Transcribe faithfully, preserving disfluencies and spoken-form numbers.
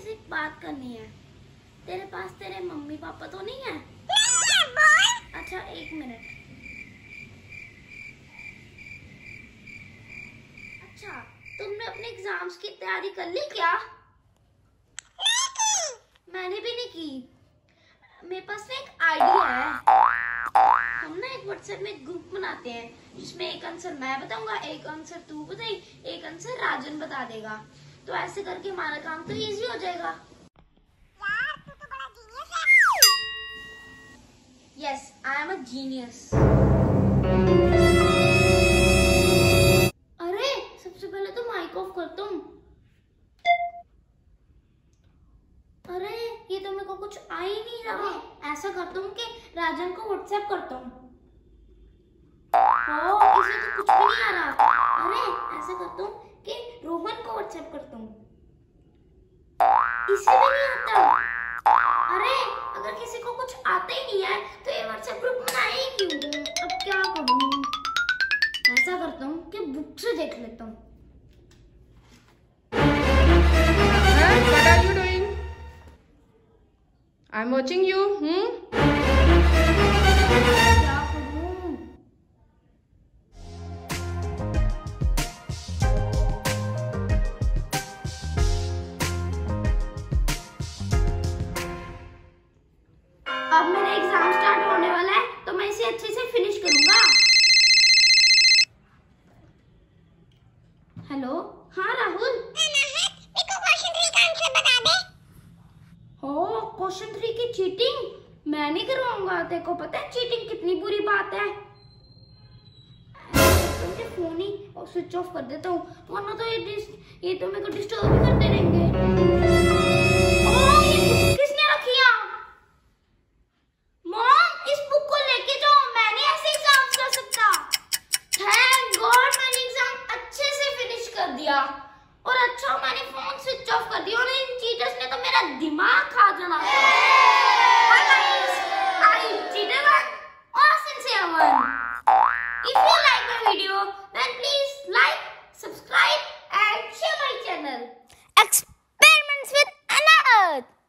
तुझसे एक बात करनी है। तेरे पास तेरे मम्मी पापा तो नहीं है? अच्छा एक मिनट। अच्छा तुमने अपने एग्जाम्स की तैयारी कर ली क्या? मैंने भी नहीं की। मेरे पास ना एक आइडिया है। हम ना एक व्हाट्सएप में ग्रुप बनाते हैं जिसमें एक आंसर मैं बताऊंगा, एक आंसर तू बताई, एक आंसर राजन बता देगा। तो ऐसे करके हमारा काम तो इजी हो जाएगा। यार तू तो बड़ा जीनियस है। Yes I am a genius. अरे सबसे पहले तो माइक ऑफ कर तुम। अरे ये तो मेरे को कुछ आ ही नहीं रहा। ऐसा करता हूँ कि राजन को व्हाट्सएप करता हूँ। ओ इसे तो कुछ भी नहीं आ रहा। अरे ऐसा करता हूँ कि रोहन को व्हाट्सएप करता हूँ। इसे भी नहीं आता। अरे अगर किसी को कुछ आता ही नहीं है तो ये व्हाट्सएप ग्रुप बनाए ही क्यों? अब क्या करूँ? ऐसा करता हूँ कि बुक से देख लेता हूँ। What are you doing? I'm watching you. Hmm? क्या करूँ? अब मेरा एग्जाम स्टार्ट होने वाला है तो मैं इसे अच्छे से फिनिश करूंगा। हेलो हाँ राहुल। हो क्वेश्चन थ्री की चीटिंग मैं नहीं करवाऊंगा। तेरे को पता है चीटिंग कितनी बुरी बात है। तो फोन ही और स्विच ऑफ कर देता हूँ वरना तो ये ये तो मेरे को डिस्टर्ब भी करते रहेंगे। ओ ये किसने रखी है? मॉम इस बुक को लेके जाओ, मैं नहीं ऐसे एग्जाम कर सकता। थैंक गॉड मैंने एग्जाम अच्छे से फिनिश कर दिया। और अच्छा मैंने फोन स्विच ऑफ कर दिया और इन चीटर्स ने तो मेरा दिमाग खा जाना था। Hi guys, I cheated one or sincere one. If you like my video, then please like, subscribe and share my channel. Experiments with Anna Earth.